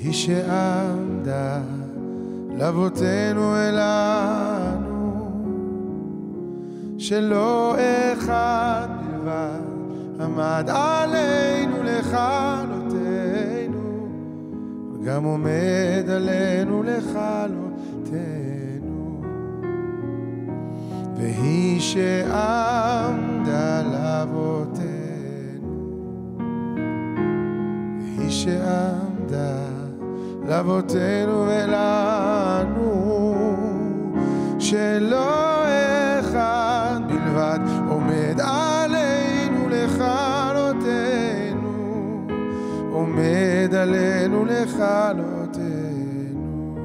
והיא שעמדה לאבותינו אלינו, שלא אחד בלבד עמד עלינו לכלותנו, גם עומד עלינו לכלותנו. והיא שעמדה לאבותינו, והיא שעמדה לאבותינו ולנו, שלא אחד בלבד עומד עלינו לכלותנו, עומד עלינו לכלותנו.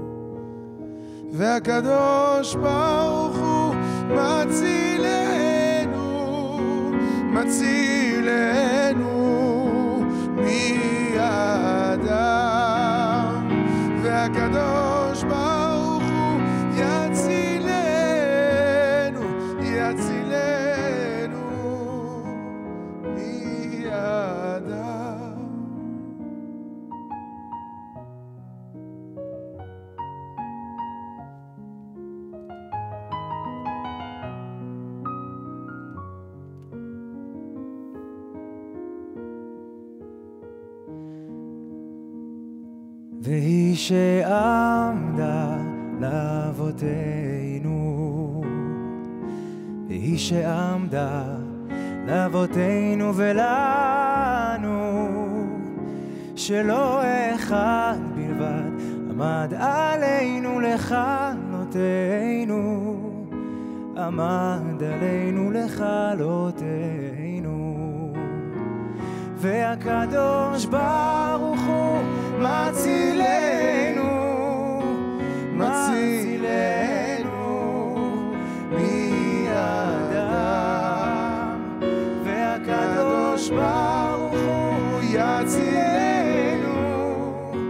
והקדוש ברוך הוא מצילנו, מצילנו מידם. והקדוש ברוך הוא יצילנו, יצילנו מידם. והיא שעמדה לאבותינו, והיא שעמדה לאבותינו ולנו, שלא אחד בלבד עמד עלינו לכלותנו, עמד עלינו לכלותנו. והקדוש ברוך הוא מצילנו, מצילנו מידם. והקדוש ברוך הוא יצילנו,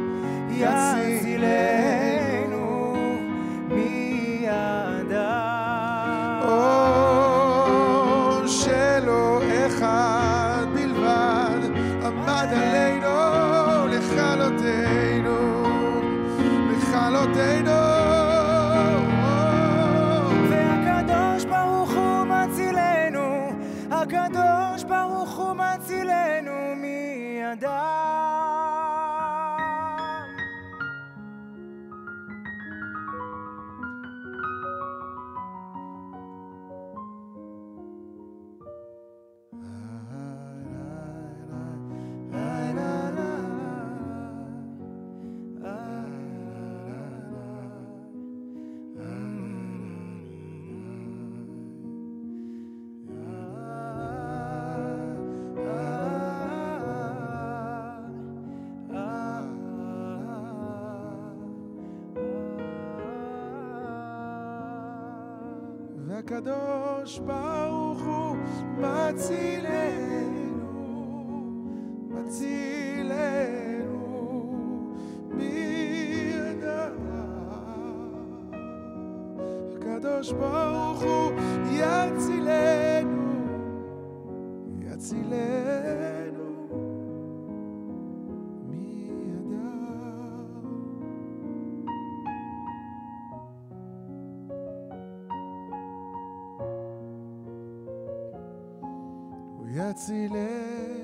יצילנו מידם. או שלא אחד בלבד עמד עלינו לכלותנו, לכלותנו. והקדוש ברוך הוא מצילנו, הקדוש ברוך הוא מצילנו מידם. והקדוש ברוך הוא מצילנו, מצילנו מידם. הקדוש ברוך הוא יצילנו, יצילנו מידם. הוא יצילנו